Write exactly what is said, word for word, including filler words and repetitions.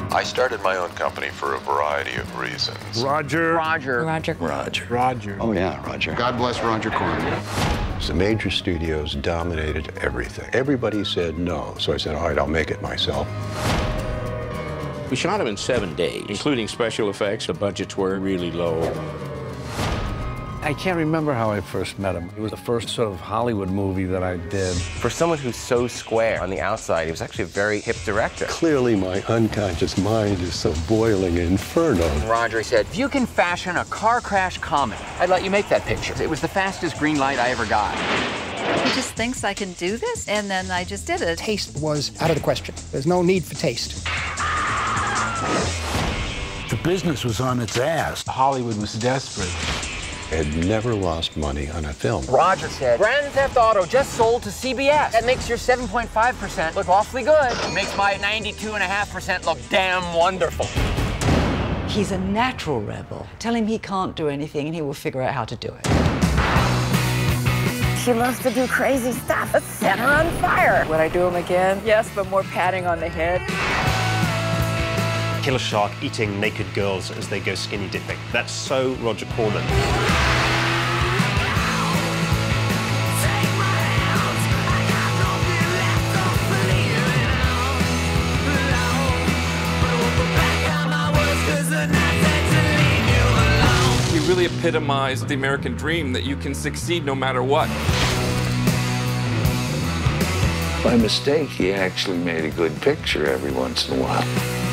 I started my own company for a variety of reasons. Roger. Roger. Roger. Roger. Roger. Oh, yeah, Roger. God bless Roger Corman. The major studios dominated everything. Everybody said no, so I said, all right, I'll make it myself. We shot him in seven days, including special effects. The budgets were really low. I can't remember how I first met him. It was the first sort of Hollywood movie that I did. For someone who's so square on the outside, he was actually a very hip director. Clearly, my unconscious mind is some boiling inferno. Roger said, if you can fashion a car crash comedy, I'd let you make that picture. It was the fastest green light I ever got. He just thinks I can do this, and then I just did it. Taste was out of the question. There's no need for taste. The business was on its ass. Hollywood was desperate. I had never lost money on a film. Roger said, Grand Theft Auto just sold to C B S. That makes your seven point five percent look awfully good. It makes my ninety-two point five percent look damn wonderful. He's a natural rebel. Tell him he can't do anything and he will figure out how to do it. She loves to do crazy stuff. Let's set her on fire. Would I do them again? Yes, but more patting on the head. Killer shark eating naked girls as they go skinny dipping. That's so Roger Corman. He really epitomized the American dream, that you can succeed no matter what. By mistake, he actually made a good picture every once in a while.